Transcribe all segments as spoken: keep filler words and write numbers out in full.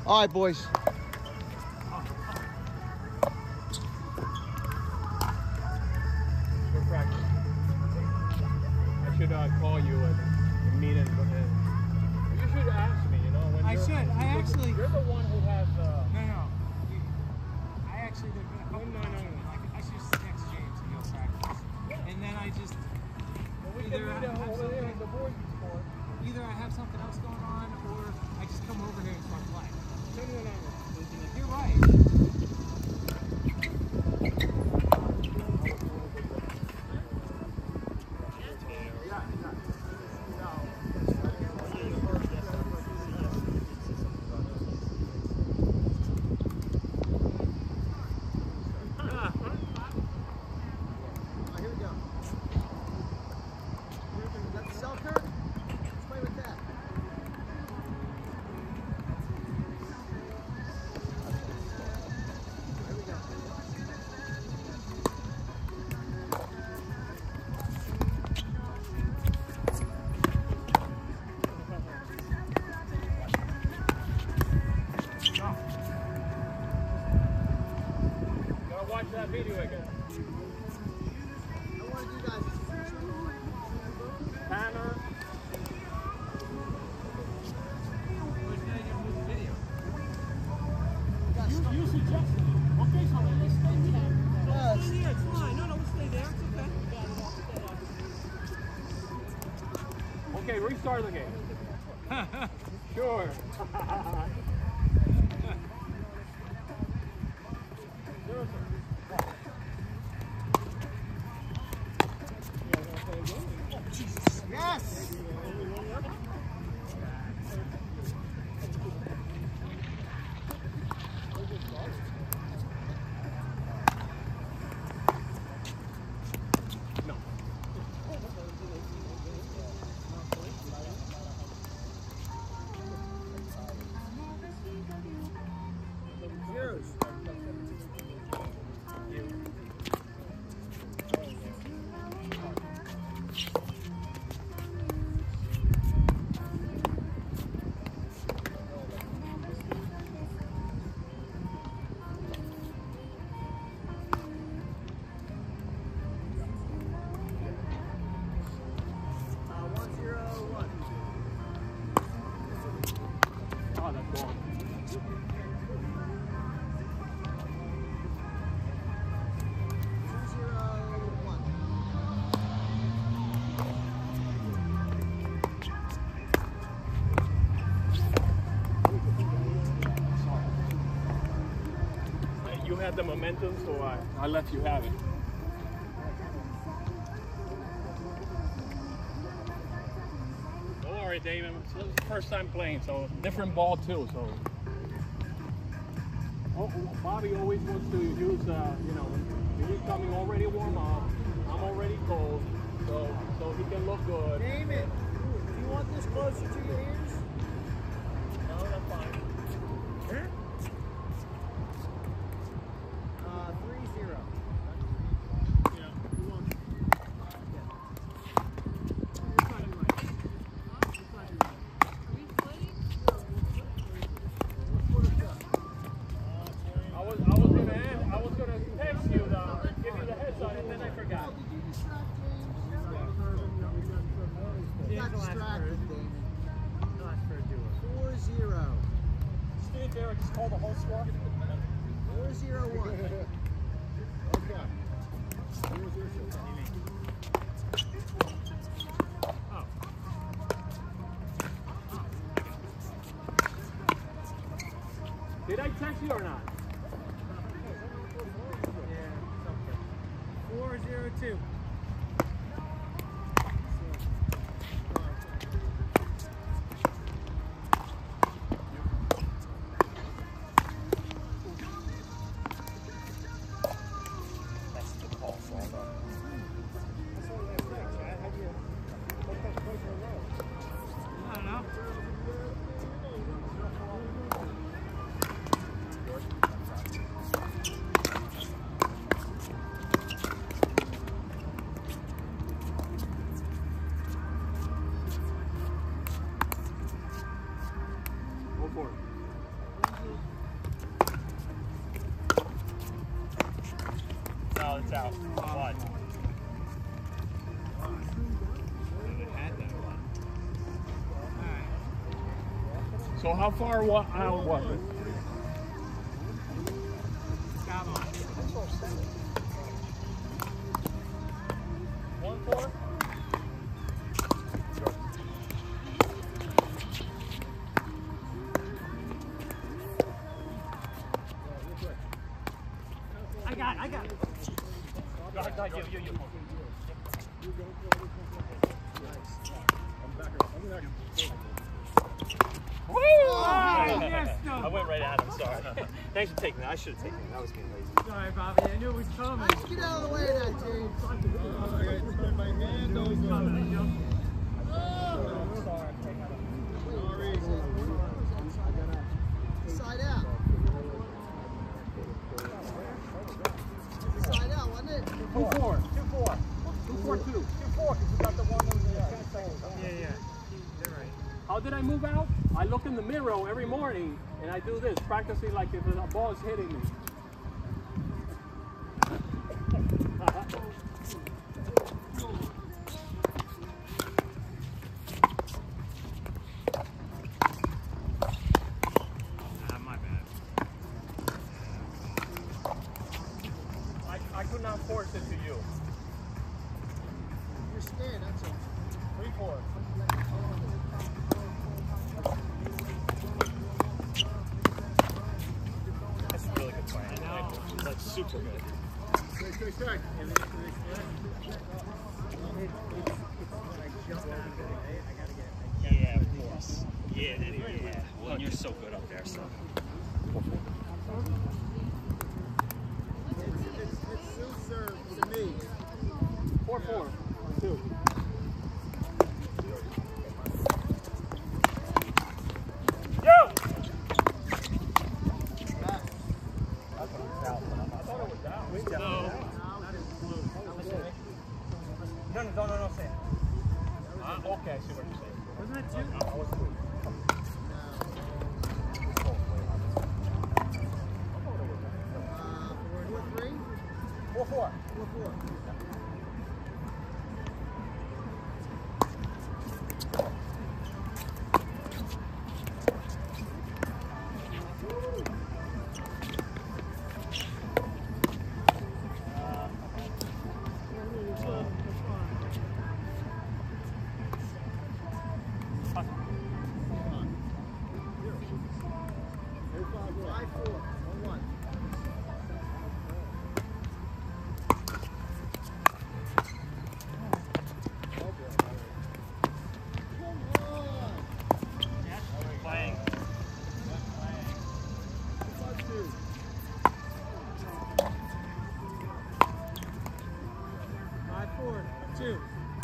All right, boys. Good practice. I should uh, call you and, and meet and, and you should ask me, you know. When I should. I you're, actually. You're the one who has. Uh, no, no. You, I actually did a couple no, no, no, no. Like, I should just text James and he'll practice. And then I just. well, we either, can I have over there in the board sport. either I have something else going on or I just come over here and start playing. No, no, no, no. You're right. Okay, restart the game. Sure. Yes! The momentum, so I, I let you have it. Don't worry, Damon. It's the first time playing, so different ball too. So, oh, Bobby always wants to use, uh, you know, he's coming already warm up. I'm already cold, so so he can look good. Damon, do you want this closer to your ears? No, that's fine. Huh? Just call the whole score. four zero one. Okay. Oh. Did I text you or not? Yeah, something. four zero two. out. One. So how far wa out was it? One, four. I got it, I got it. Go ahead, go ahead, you, you, you. Woo! Oh, yes, no. I went right at him, sorry. Thanks for taking that. I should have taken it. That was being lazy. Sorry, Bobby. I knew it was coming. Let's get out of the way of that, James. I gotta My hand knew it was goes coming. I know. Side out. Side out, wasn't it? Two four. Two, four. Two four two. Two, four, because you got the one that was there. Yeah, yeah. You're right. How did I move out? I look in the mirror every morning and I do this, practicing like if a ball is hitting me. Ah, my bad. I, I could not force it to you. You're scared, that's all. Three, four. That's a really good plan. I know. That's super good. Stay, stay, stay. Yeah, of course. Yeah, yeah. Well, and you're so good up there, so. It's, it's, it's still served to me. Four four. Two. Yo! No, no, no, no, no, say it. Uh, okay, I see what you're saying. Wasn't that two? I was two. Uh, four, three? Four, four. Four, four. Five, four. One, one. Come on. Playing. Five, two. Five, four, two.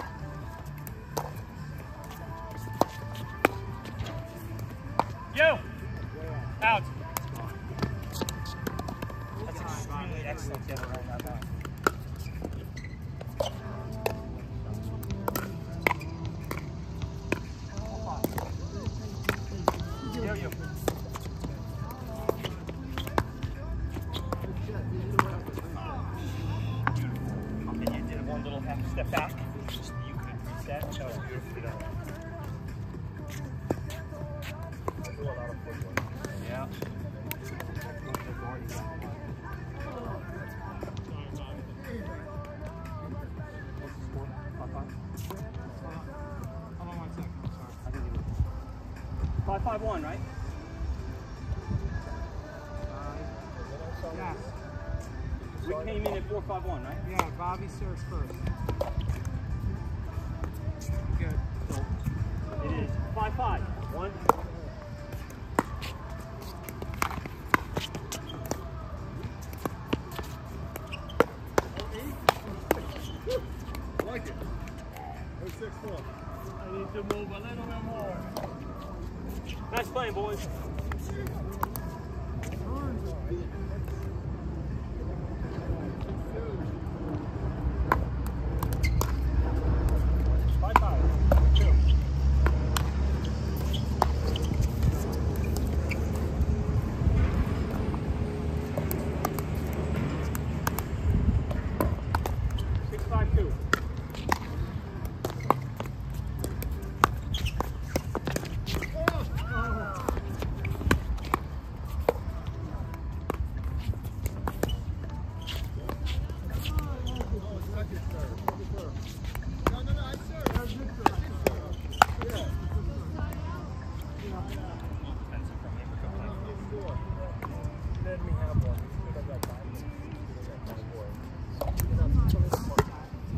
Yo! Out. That's extremely excellent getting around that line. Yo, yo. Okay, you did one little half step back. Just you could reset. That was beautifully done. I do a lot of footwork. Yeah. Hold on one second. I'm sorry. Five five one, right? Yes. We came in at four five one, right? Yeah, Bobby serves first. Good. It is five five. One. I like it. Oh, six, four. I need to move a little bit more. Nice playing, boys. Five, five. Two. let me have one. We don't got time. We don't got time for it. You know, it's a little more time.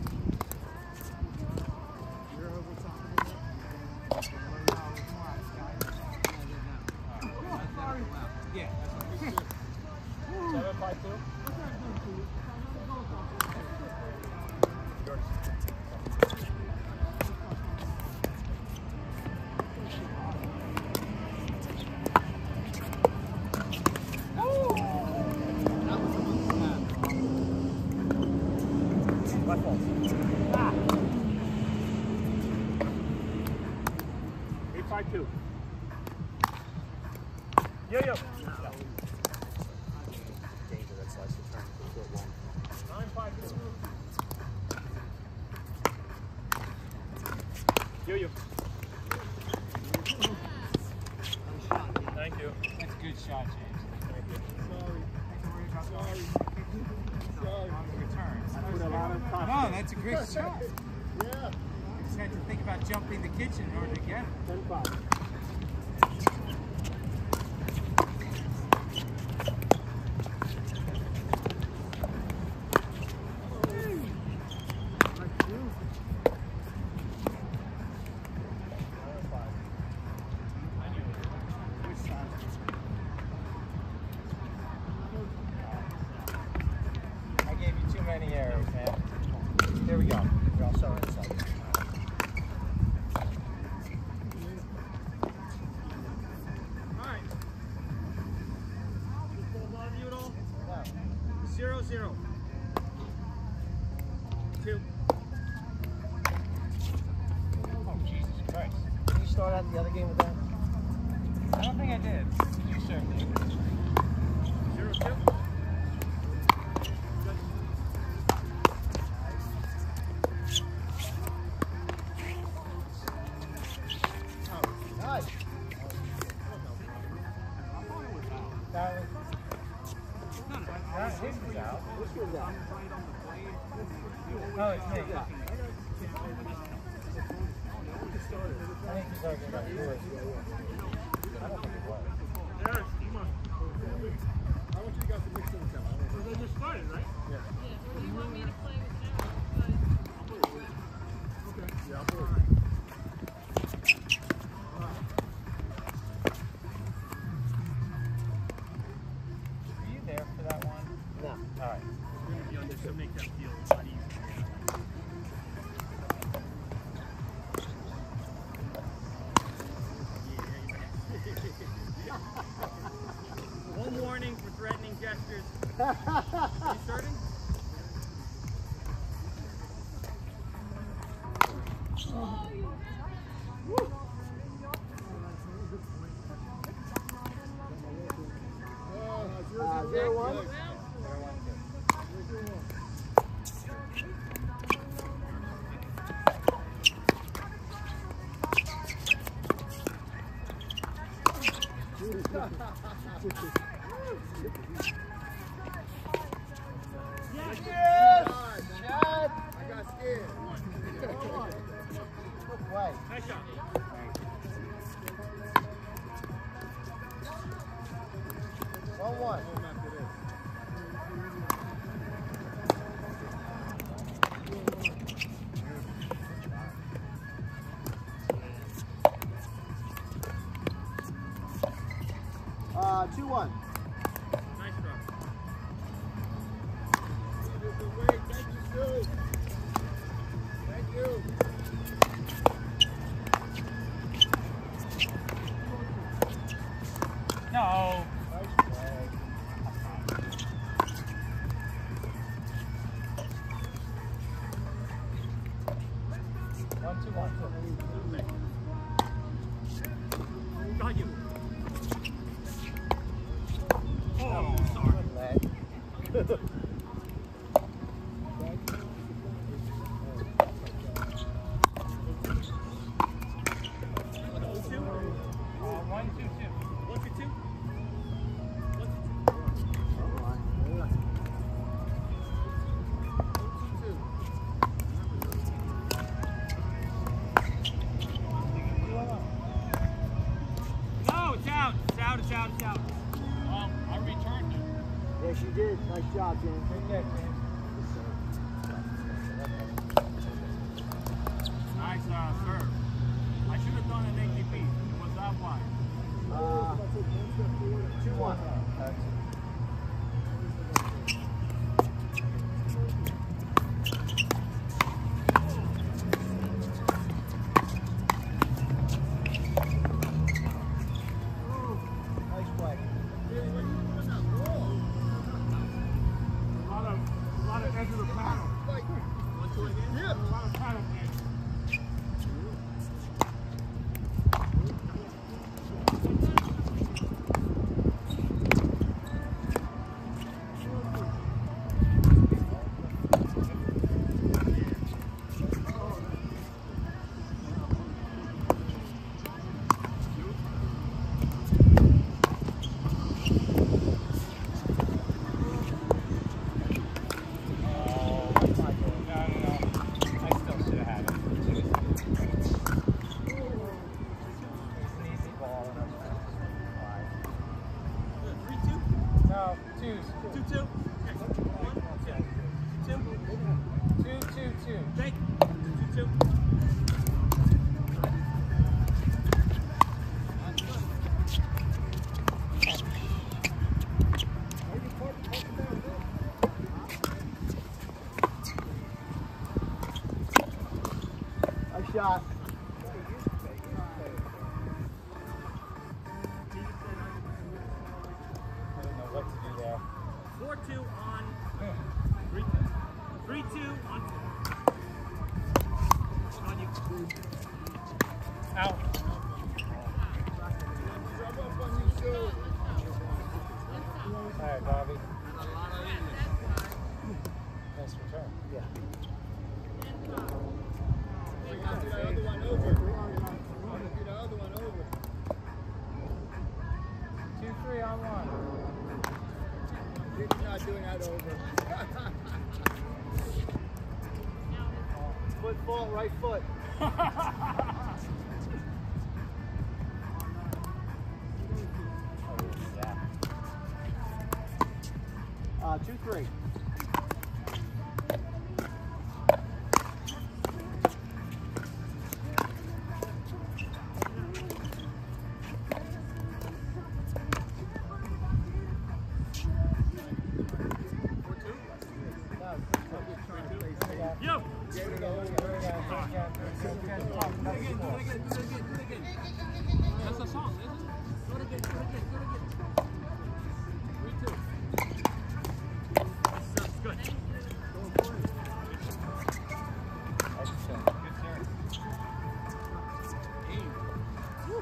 You're over top of it. Yeah. Seven five two. Eight five two. Yo yo. Danger, that slice of turn. Nine five two. Yo yo. Thank you. That's a good shot, James. Thank you. Sorry. Sorry. Sorry. On the return. I put a lot of time. No, that's a great shot. Yeah. I just had to think about jumping the kitchen in order to get it. ten five. I gave you too many arrows, man. There we go. You're all so inside. Alright. Does ball bother you at all? No. Zero, zero. Two. Oh, Jesus Christ. Did you start out the other game with that? I don't think I did. You certainly did. Zero, two. Nice. That was, That his was out. this was out. Oh, it's me. I think he's talking about yours. I don't think it was. There, come on. How much you got to mix in the camera? So they just started, right? Yeah. Yeah, or do you want me to play with Eric? Okay. Yeah, I'll put it. Were you there for that one? No. All right. We're going to be on this to make that feel a lot easier. One warning for threatening gestures. Are you starting? Uh, zero one. Yes! Shot. I got scared. Good play. Nice shot. One one. Uh, two one. Nice drop. Thank you, Stu. Thank you. No. Nice play. One two one two. Got you. Oh, sorry. Good leg. Two. Uh, one, two, two. One to two. One to two. No, it's out. It's out. It's out. It's out. Um, I returned it. Yes, you did. Nice job, James. Good catch, James. Nice uh, serve. I should have done an A T P. It was that wide. Uh, two one. Nice play. A lot of, a lot of edge of the paddle. Want to again? Yeah. A lot of paddle edge. No, twos. Two, two. One, two. Two. Two, two, two. Take. Two, two. Nice shot. What to do there? Four, two on. Three, three, two on. On you. Out. All right, Bobby. Nice return. Yeah. Two, three on one. You're not doing that over. Foot fault, right foot. Uh, two, three. Yo! Here we go, here we go, here we go. That's a song, isn't it? Do it again, do it again, do it again. Three, two. That's good. Excellent. Good turn. Aim. Woo.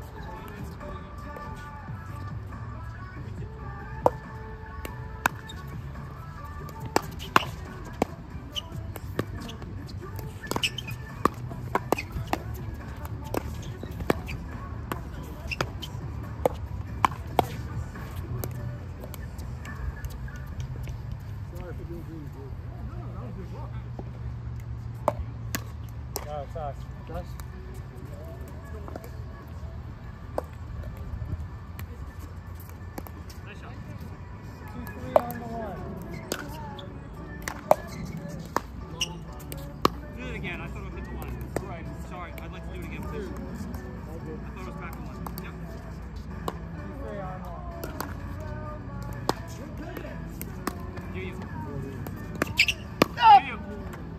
No, it's us. Us? Nice shot. Two, three on the one. Do it again. I thought it would hit the line. Right. Sorry. I'd like to do it again, please. I thought it was back on line. Yep. Two, three on one. Do you? Ah! Do you?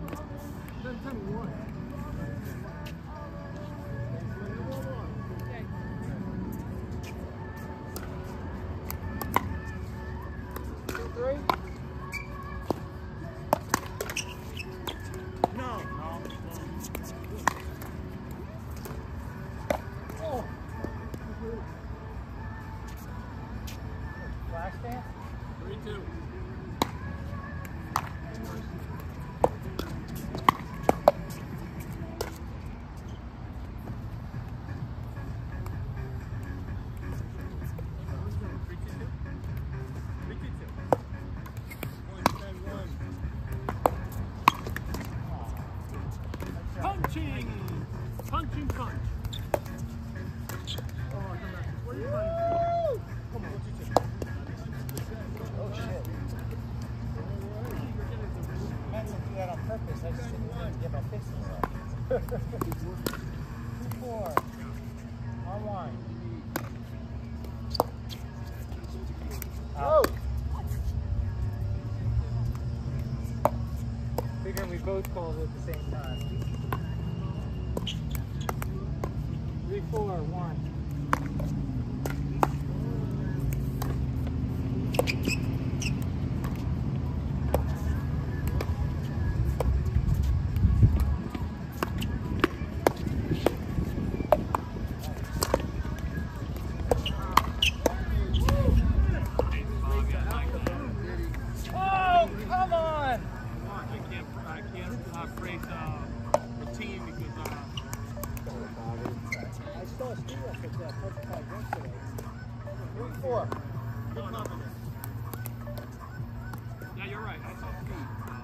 Two, three. No. No. Oh. Flash dance? Three, two. Punching! Punching punch! Oh, come back. What are you running? Come on, what you take? Oh shit. Get my fist in there. Two, four. On one. Oh! Figuring we both called it at the same time. Three, four, one. Yeah, you're right. I saw speed.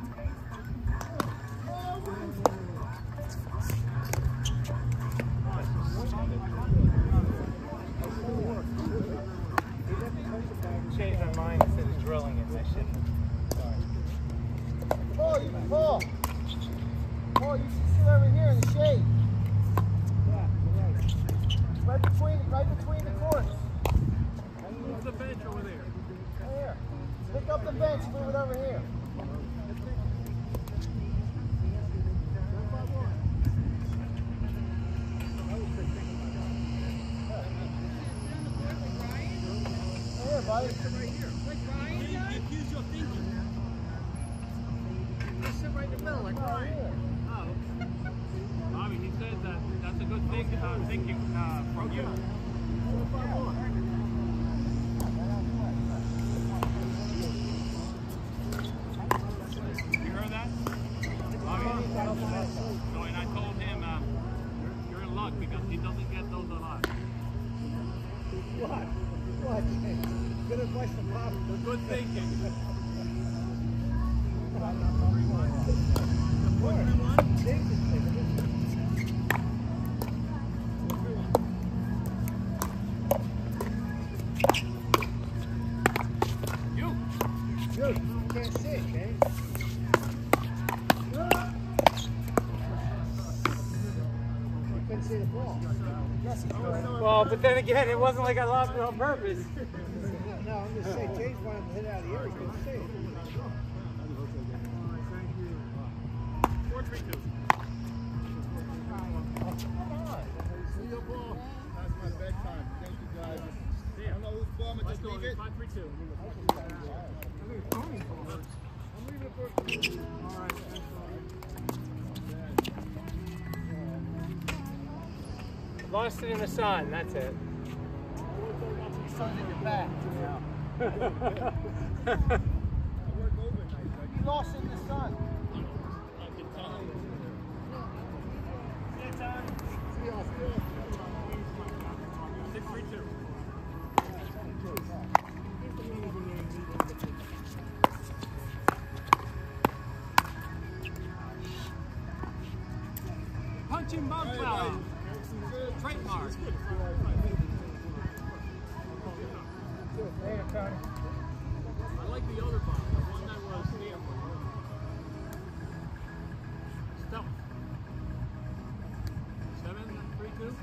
Changed my mind instead of drilling it. I shouldn't. Sorry. Paul, you Paul. Paul, you should sit over here in the shade. Yeah, you're right. Right between, right between the courts. Move the bench over there. Right here. Pick up the bench, move it over here. Right here, buddy. Right here. Like Ryan You does? accuse your thinking. Just sit right in the middle like Right Ryan. here. Oh. Bobby, he said that that's a good thing, uh, thinking uh, from you. You heard that? Bobby? So, and I told him, uh, you're, you're in luck because he doesn't get those a lot. What? What? Good advice from Bobby. Good thinking. You. Dude, you can't sit, okay? You couldn't see the ball. Yes, he could. Well, but then again, it wasn't like I lost it on purpose. No, no, I'm just saying, James wanted to hit out of the air, he couldn't see it. Four, three, two. See your ball. That's my bedtime. Thank you guys. I don't know whose ball, I'm Let's just go. leave it. Five, three, two. I'm leaving it for All right. Lost it in the sun, that's it. The sun's in your back. I work overnight. You lost in the sun. See y'all, see y'all. Six, three, two. Punching bug Hey, cloud. buddy. Good. Trademark. Later, Tony. I like the other bomb, the one that was near. Stealth. Seven, three, two.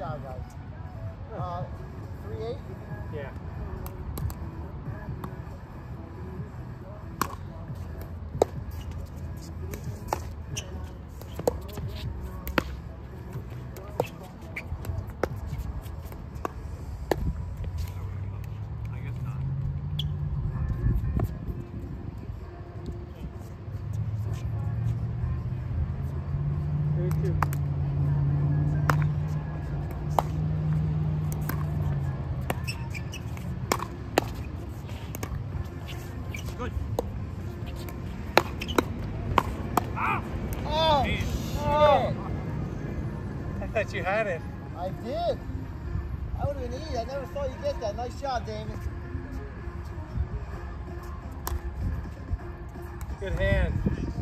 job, guys. Uh, three eight? Yeah. You had it. I did. I would have been easy. I never thought you'd get that. Nice shot, Damon. Good hand.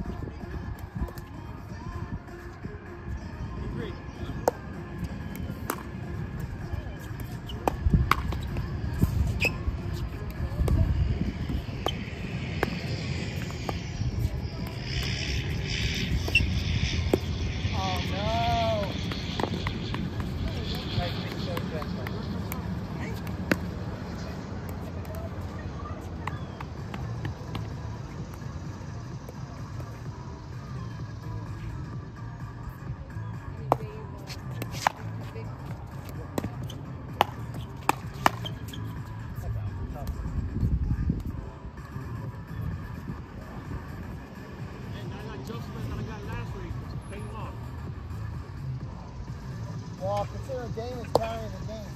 Well, consider Damon's carrying the game.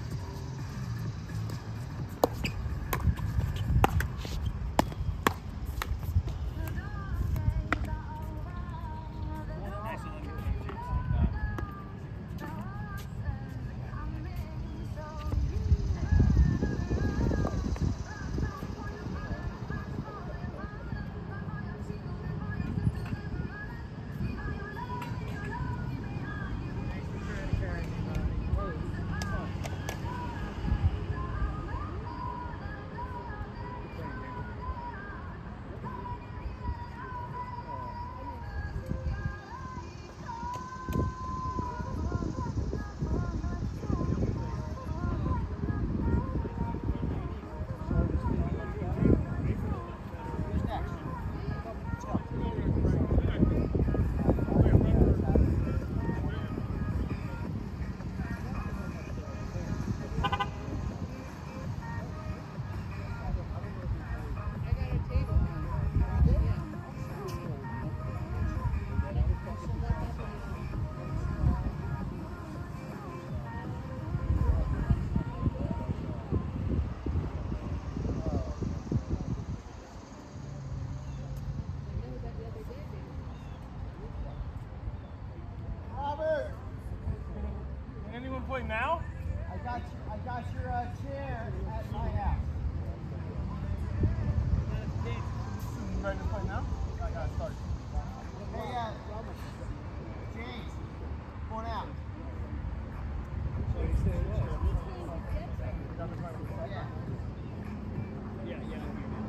Now? I got you, I got your uh, chair at my house. You ready to play now? I gotta start. Hey, uh, James, going out. Yeah. Yeah, yeah.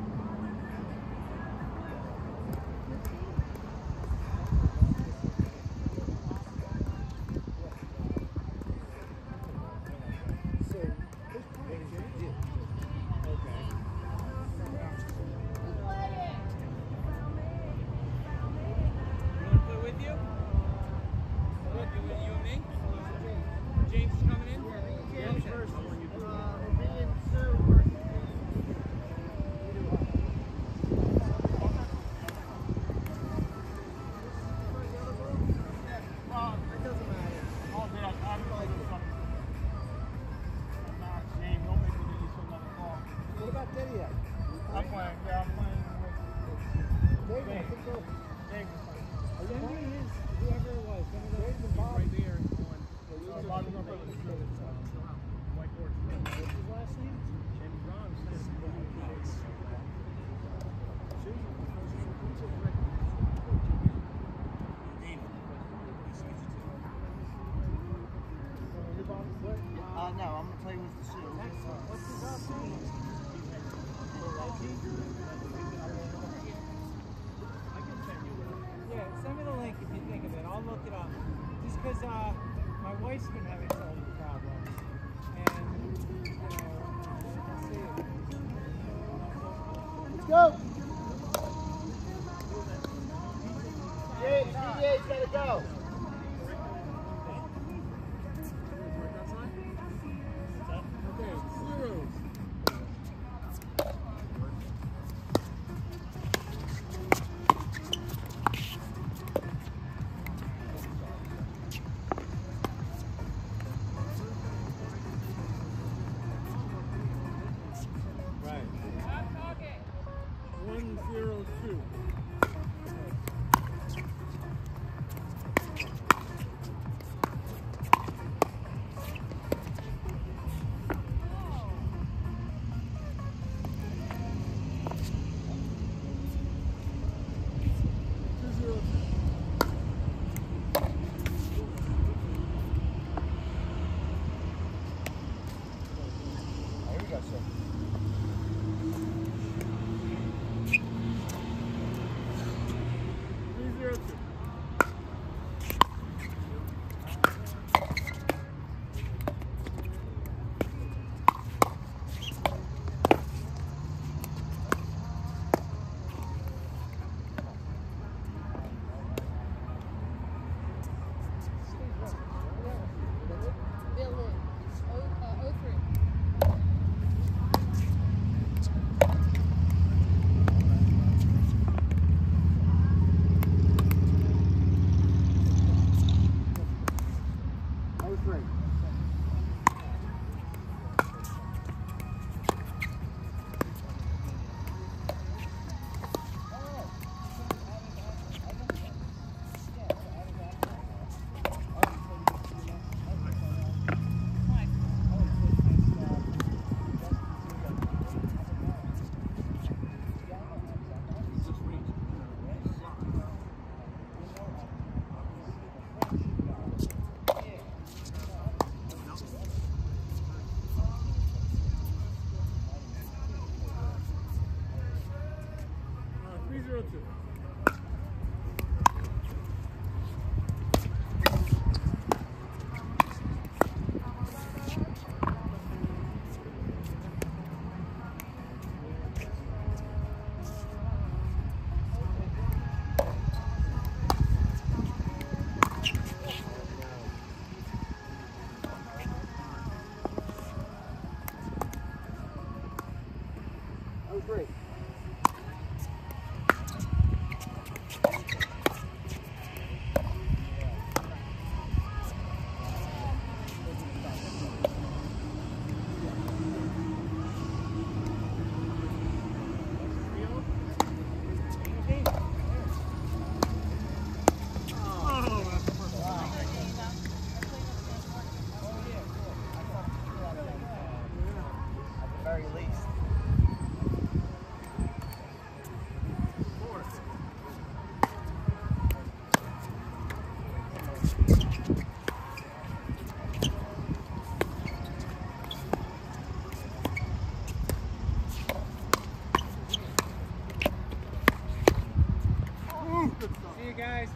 Uh, no, I'm gonna play with the shoe. What's his name? Yeah, send me the link if you think of it. I'll look it up. Just because uh, my my wife's been having some problems, and you know, let's see. Let's go. James, D J's gotta go. One zero two. Guys.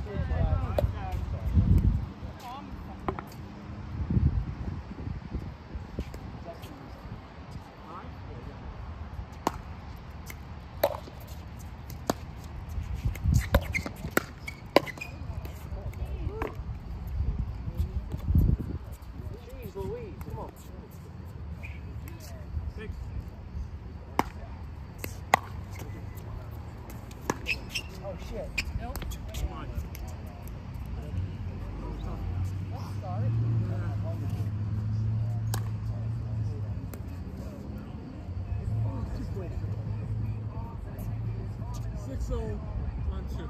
Jeez Louise, come on. Six. Oh shit. Nope. Come on. Let's start. Six oh on two.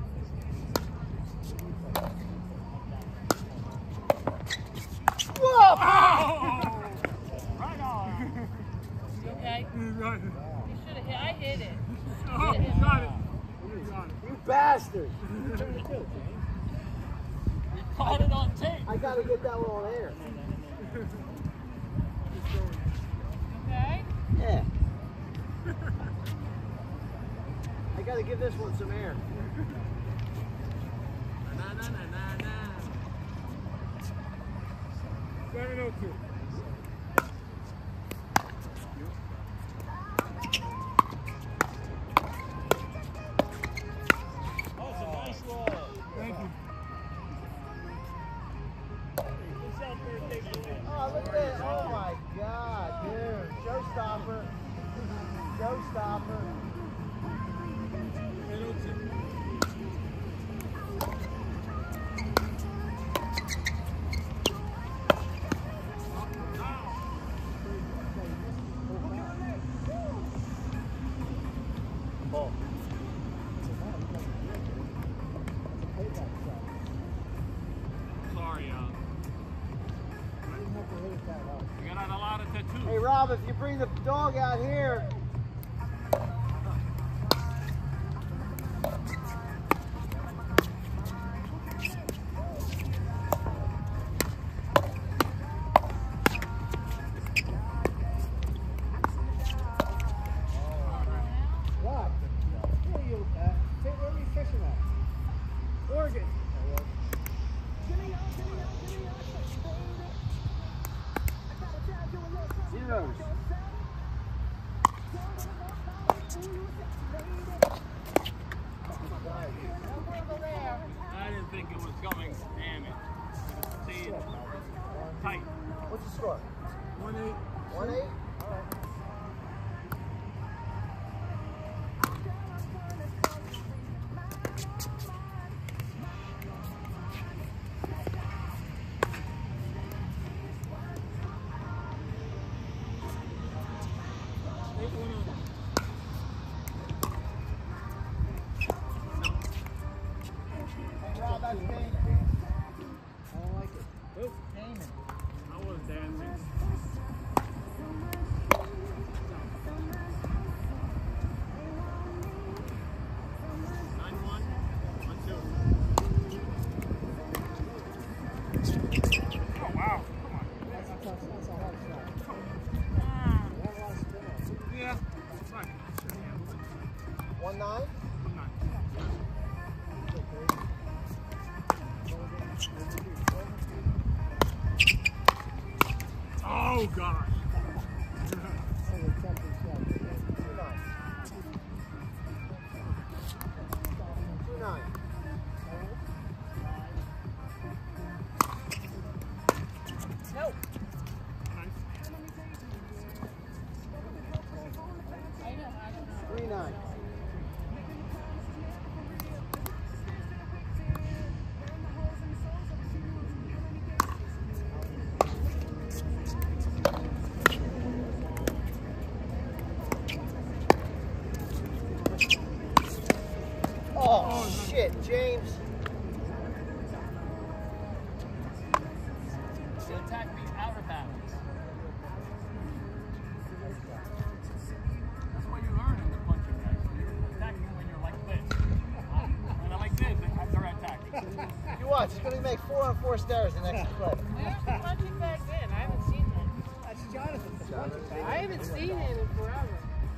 Whoa! Right on. You okay? Right. You should have hit. I hit it. Oh, you got it. You got it. You bastard! You caught it on tape. I gotta get that one on air. Okay? Yeah. I gotta give this one some air. Na, na, na, na, na. ten oh two. Oh, it's a nice roll. Thank you. Oh, look at that. Oh, my God, dude. Showstopper. Showstopper. ten oh two. Sorry, uh, you got a lot of tattoos. Hey, Rob, if you bring the dog out here. What? Where are you, uh, where are you fishing at? Oregon. Zeros. I didn't think it was going, damn it. See, tight. What's the score? One eight. One eight? All right. Eight one oh. Hey, Rob, that's Damon. I don't like it. Who? Damon. I was dancing. Nine one, one two. Oh wow! Come on. That's a tough, that's a hard shot. Ah, You have a lot of spin on it. yeah. Fine. One nine? Come on. Oh gosh. Two nine. Two nine. Nope. Nice. I know, I don't know. Three nine. Oh, shit, James. She attacked me out of bounds. That's what you learn in the punching guys. You're attacking when you're like this. When I'm like this, they're attacking. You watch, it's going to make four on four stairs the next play. Where's the punching bag been? I haven't seen that. That's Jonathan. I haven't seen it in forever.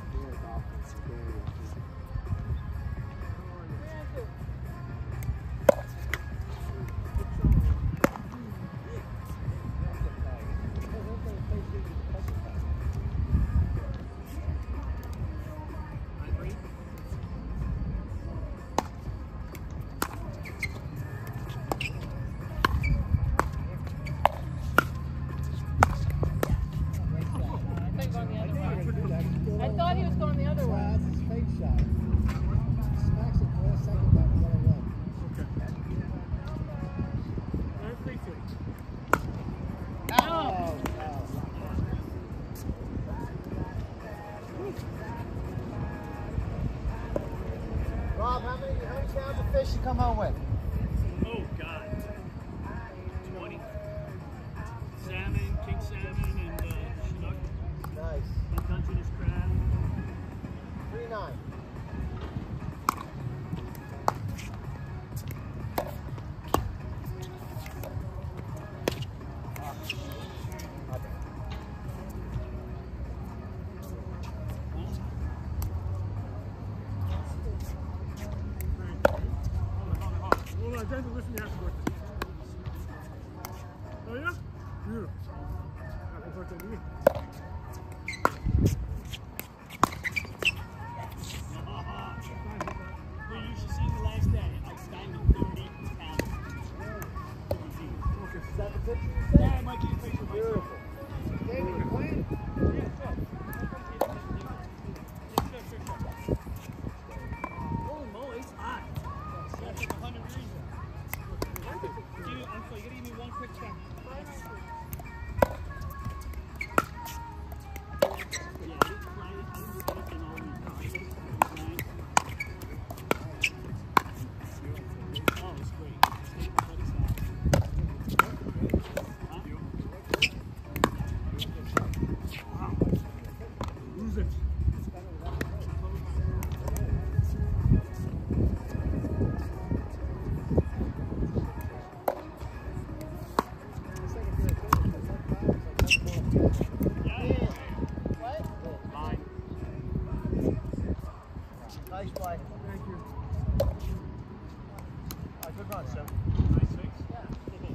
I thought he was going the other way. That's his fake shot. Smacks it for a second, but we gotta run. Nine three two. No. Oh, no. Rob, how many, how many pounds of fish you come home with? Oh, God. twenty. Salmon, king salmon, and uh, chinook. Nice. Dungeness crab. Three nine. Hold on, Jason, listen, you have to go. Oh, yeah? Beautiful. you should see the last day. I signed him thirty pounds. Yeah, it might be a picture. Beautiful. David, you playing? Yeah, sure. Holy moly, it's hot. It's like one hundred degrees. Give me, I'm sorry, you gotta give me one quick second. Yeah, I didn't fly it. I didn't do anything all week. Oh, it's great. It's great. Lose it. Nice play. Thank you. Uh, good run, sir. Nice six. Yeah.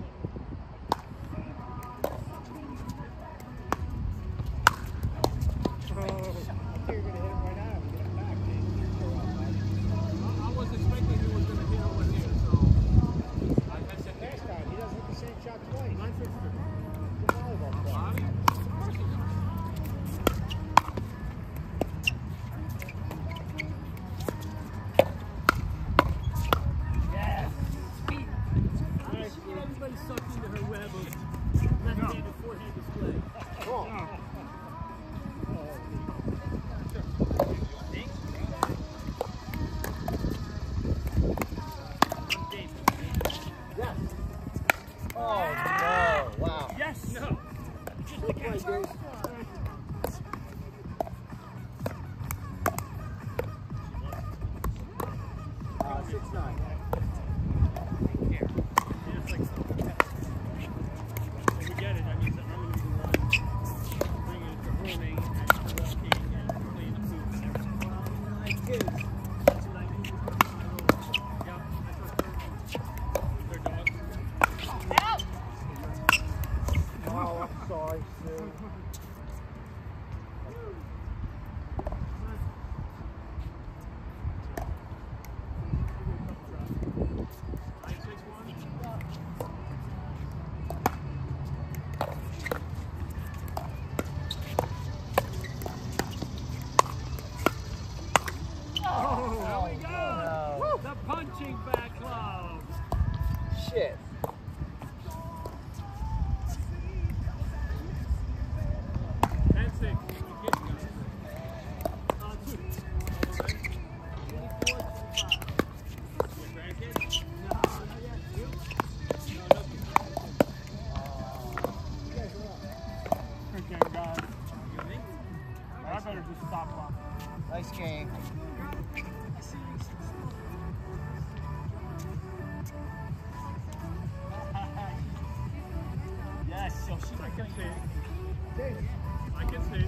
I was expecting he was going to hit over here, so I had said next time. He doesn't hit the same shot twice. Nine fifty. The volleyball player. Of course he does. Everybody sucked into her web of left-handed forehand display. Cool. Yes. Oh, no. Wow. Yes. No. Good play, Dave. Uh, six nine. We get it. That means that I'm going to be the one bringing it to grooming and walking and cleaning the food and everything. Well, you know, like kids. That's what I do. Yeah, that's our third one. Third dog. Oh, I'm sorry, Sue. Nine, six, one. Oh, There we go. no. The punching bag club. Shit. ten six. Uh, two. twenty-four, twenty-five. Your grandkids? No, not yet. You? No, nothing. Freaking God. You think? I better just stop walking. Nice game. Yes, so she I can see. Dave. I can see.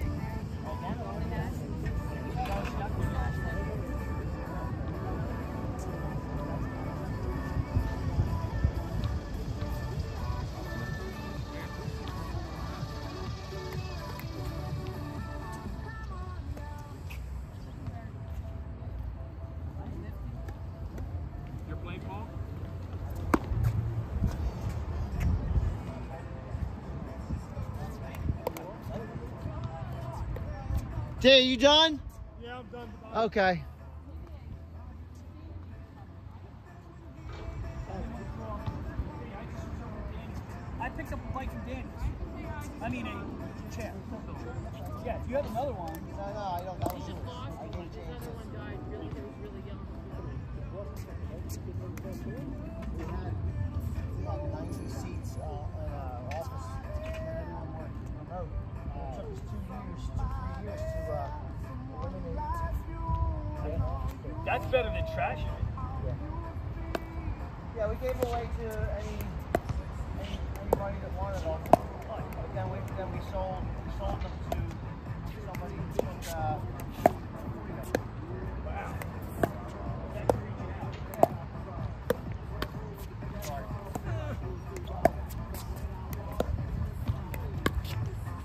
You're playing ball? Dave, you done? Yeah, I'm done. Okay. I picked up a bike from Danny's. I mean a chair. Yeah, if you have another one. No, no, I don't. That was yours. Lost I because didn't his change other it. one died really, he was really young. We had, we had ninety seats uh, in our office, and everyone worked remote. It took us two years, two, three years to uh, eliminate. That's better than trashing it. Yeah. Yeah, we gave them away to any, any anybody that wanted them. But then we then we sold we sold them to somebody who took uh, forty of them. Wow. Yeah. Sorry.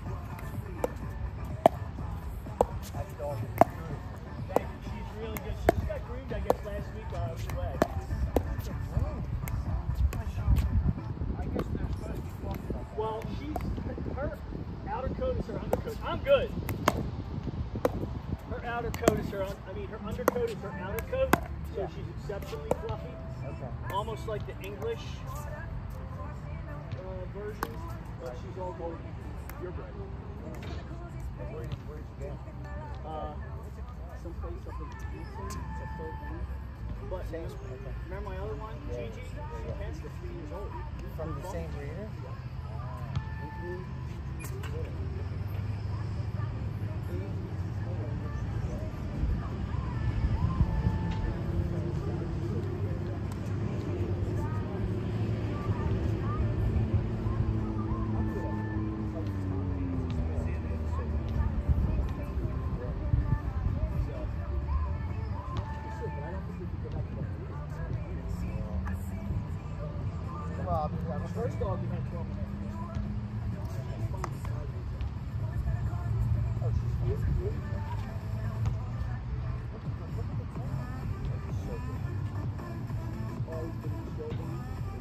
coat is her undercoat. I'm good. Her outer coat is her, un I mean, her undercoat is her outer coat, so Yeah. she's exceptionally fluffy. Okay. Almost like the English uh, version, but she's all golden. You're right. Where did you get? Uh, someplace up in Houston, it's a full blue. But Same, remember, okay. remember my other one, Yeah. Gigi? Yeah, She yeah. passed at three years old. From the same breeder? Well, I mean, First dog, we had twelve. oh, she's cute. So good. Always been showing.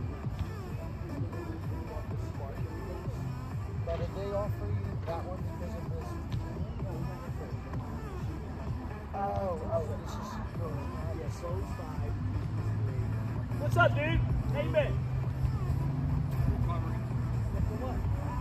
But did they offer you that one because of this? Oh, oh, this is Yeah, so five. What's up, dude? How you been? For what?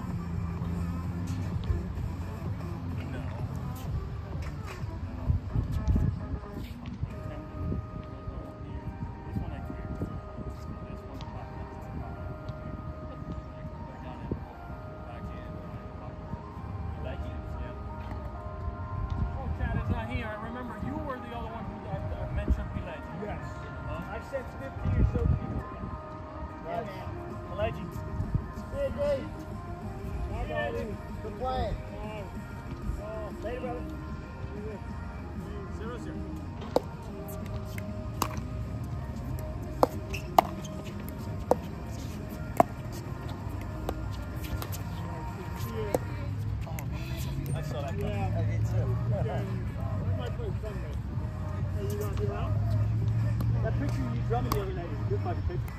Oh, Chad is not here. I remember you were the other one who I, I mentioned Village. Yes. Huh? I've sent fifty or so people. Yeah, man. A legend. Hey, Dave. Hi, darling. Good playing. Uh, later, brother. Zero zero. I saw that. Yeah, I did too. We might play Sunday. Are you going to be around? That picture you drumming the other night is a good fucking picture.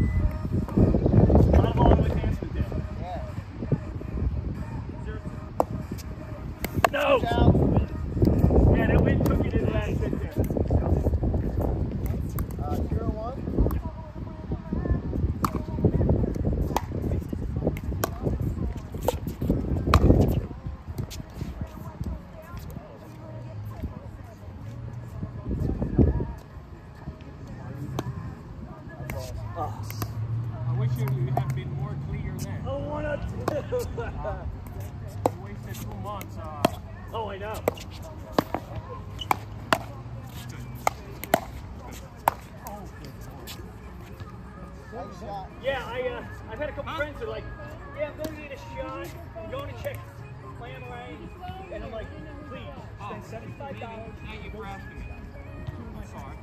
A lot of on enhancement there. Yeah. Zero two. No! Watch out. Yeah, that wind took you to the last bit there. Uh, zero one. Oh. I wish you, you had been more clear then. I wanna do. You wasted two months. Uh, Oh, I know. Nice shot. Yeah, I uh, I've had a couple friends that are like, yeah, I'm going to get a shot. I'm going to check Plan Ray, and I'm like, please spend seventy-five dollars. thank you for asking me. I'm sorry.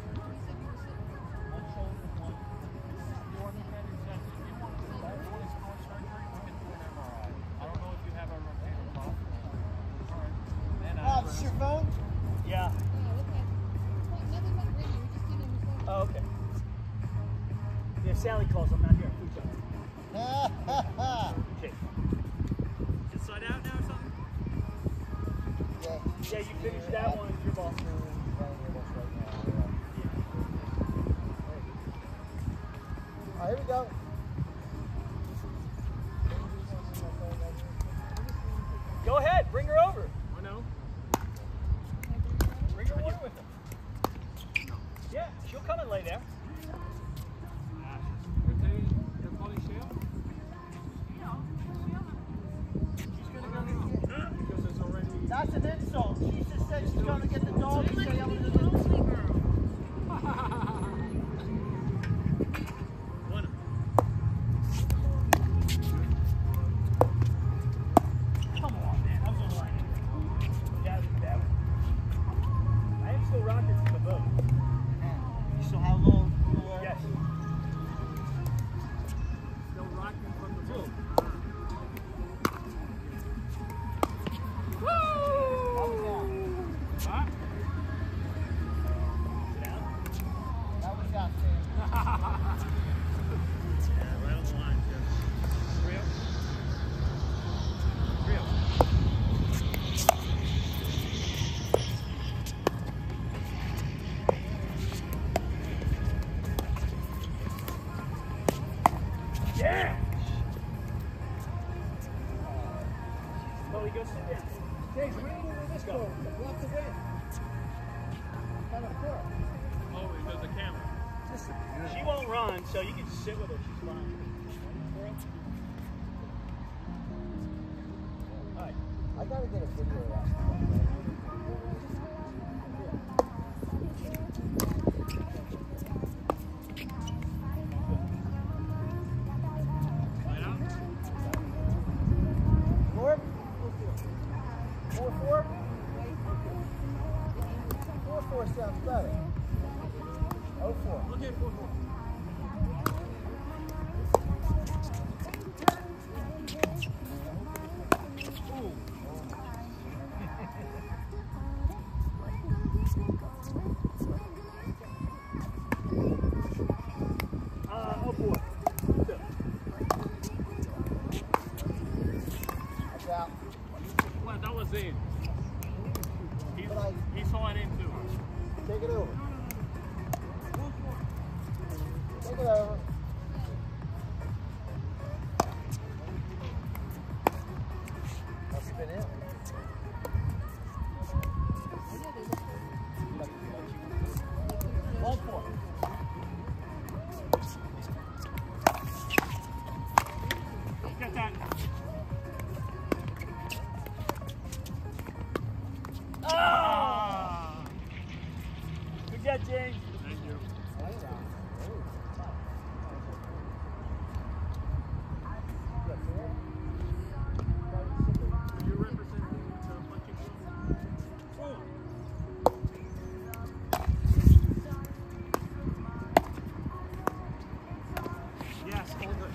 One shoulder, one. The orthopedic says if you want to do that, you want to start surgery, we can do an M R I. I don't know if you have a rotator cuff. All right. Then I Oh, this is your phone? Yeah. Oh, okay. Well, nothing but radio. We're just getting on the phone. Oh, okay. Yeah, Sally calls. I'm not here. Food time. Ha ha ha. Okay. inside out now or something? Yeah, Yeah, you finished that one. Your ball. All right, here we go. Go ahead. Bring her over. I know. Bring her over with them. Yeah, she'll come and lay there. You're calling Shale? She's gonna go now. Because it's already... That's an insult. She just said she's going to get the dog and say I'm going to do this. One. Come on, man. I was on line. Yeah, that one. I am still rocking from the boat. So how long Yeah! Well, we go sit down. James, what are you doing with this goal? Block the wind. Kind of court. Oh, there's a camera. Just a beautiful. She won't run, so you can sit with her. She's fine. All right. I gotta get a video of that. Four? Four, four? Four, four sounds better. Oh, four. Okay, four, four. Uh, oh, four. Two. That's out. Well, that was in. He, But I- he saw it in too. Take it over. Take it over. I'll spin it. One four. Get that. Ah! Good job, James. Thank you. Are you representing the punching club? Yes, all good.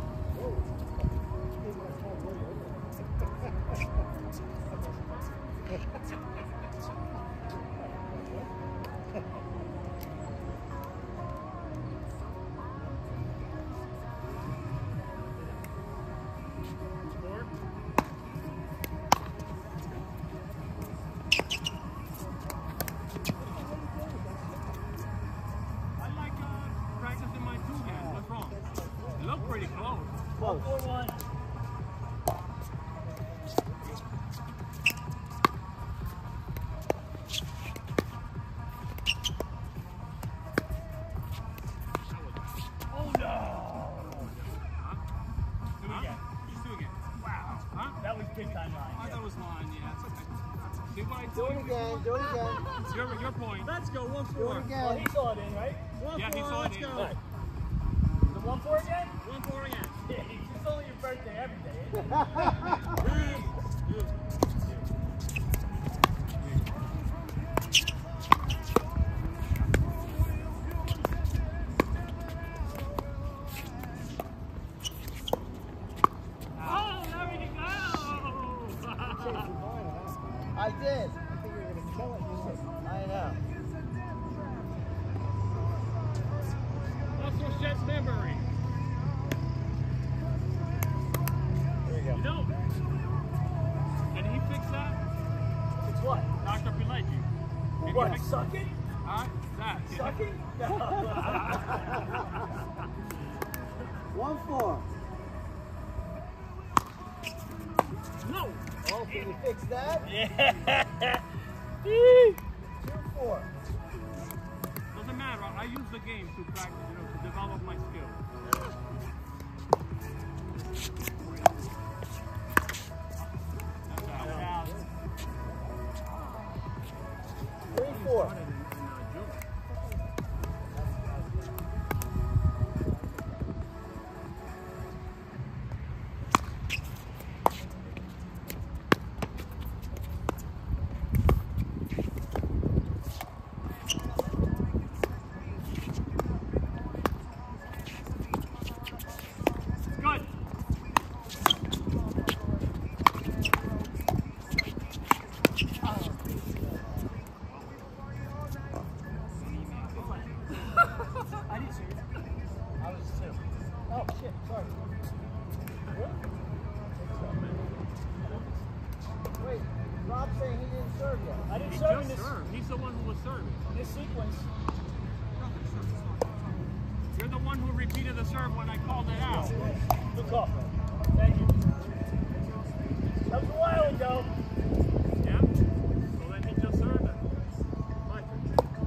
Four? I like uh, practicing my two hands. What's wrong? They look pretty close. One, four, one. Oh no! Huh? Do it again. Just do it again. Wow. Huh? That was big time line. I thought it was mine, yeah. It's okay. See what I Do told it you? again. Do it again. It's your, your point. Let's go, one Do four. it Well, again. he saw it in, right? One yeah, he four, saw let's it in. go. Right. The one four again? One four again. Yeah, it's only your birthday every day, isn't it? Oh, there we go! I did. I think you're going to kill it. You said. I know. Also sheds memory. There you go. You know? Can he fix that? It's what? Doctor Pileggi. Can What, he fix sucking? Huh? That. Sucking? No. One four. No! Oh, can you fix that? Yeah. Two four. Doesn't matter. I use the game to practice, you know, to develop my skill. That's out. Out. Three four. Started in, in uh, June. Good. I didn't see it. I was two. Oh, shit, sorry. Wait, Rob's saying he didn't serve yet. I didn't He serve in just this, served. He's the one who was serving. this sequence. You're You're the one who repeated the serve when I called it out. Good call. Thank you. That was a while ago. Yeah? So then he just served it. My turn.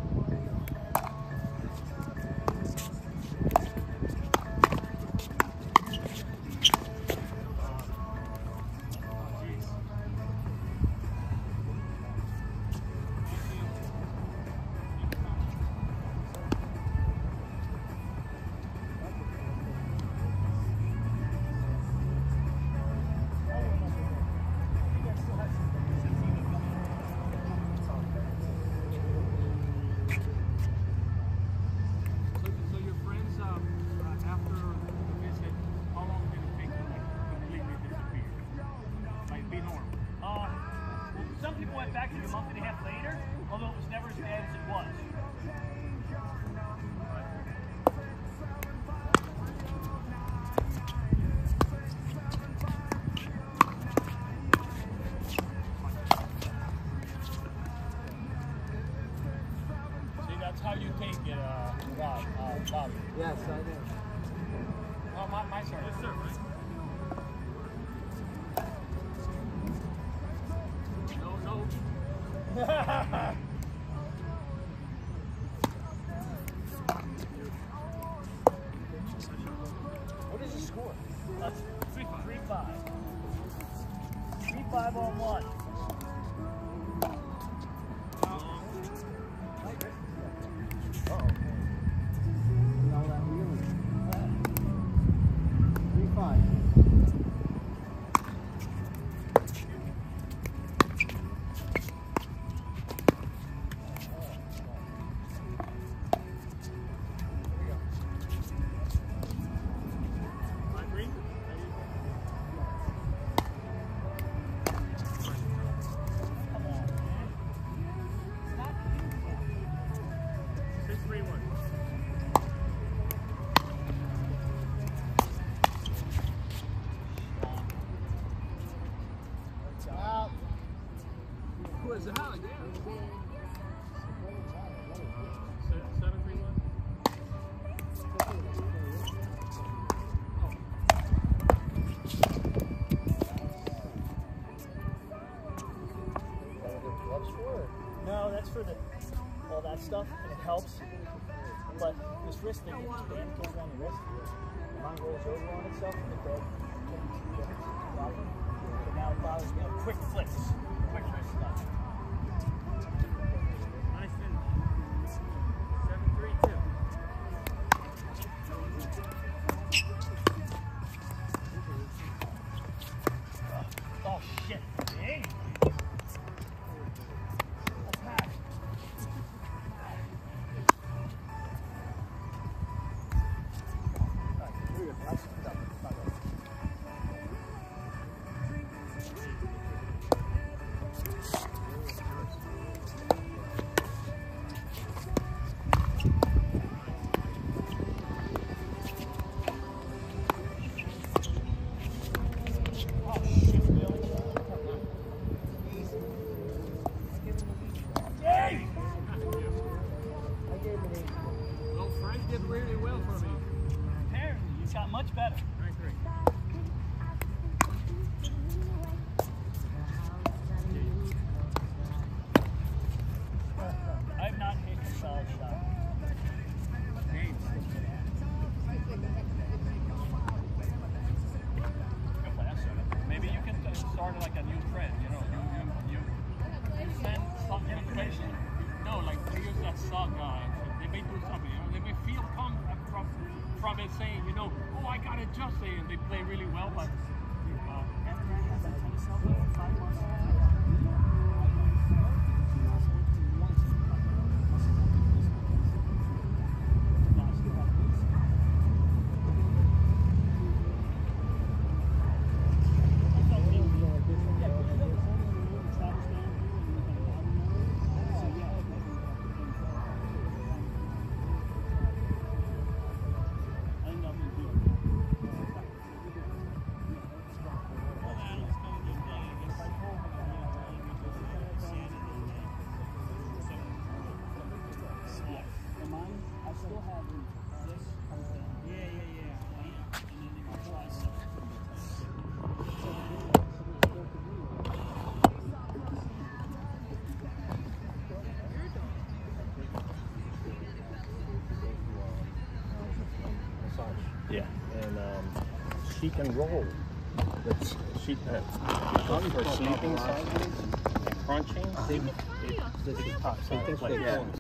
Back to a month and a half later, although it was never as bad as it was. See, that's how you take it, uh, Rob, uh, Bobby. Yes, I do. Oh, my, my turn. Yes, sir, right? No, no. What is the score? That's three five. Three five. Three five on one. Uh-oh. All that wheeling. Three five. Was it out? Yeah. Seven, three, one. No, that's for the all that stuff, and it helps. But this wrist thing, this band goes on your wrist. Mine rolls over on itself, and it does. So now it bothers me. Quick flicks, quick wrist stuff. Nice finish. Seven, three, two. Oh shit! Hey. Did really well for me. Apparently, he's got much better. Nine, three. I've not hit a solid shot. Games. Good play, that's good. Maybe you can uh, start like a new trend. You know, you you you, you send some information. No, like they use that song. Uh, they may do something. You know, they may feel come from from it saying, you know, oh, I got it just saying, and they play really well, but. Uh, I still have this. Yeah, yeah, yeah. And then they go twice. Yeah, and um, she can roll. That's, she uh, for sleeping sideways and crunching. They, they, they, they, they, they, they,